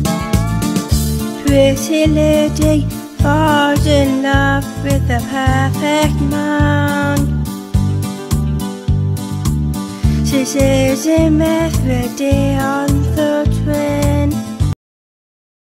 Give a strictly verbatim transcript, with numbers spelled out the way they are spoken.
Pretty lady falls in love with the perfect man. She sees him every day on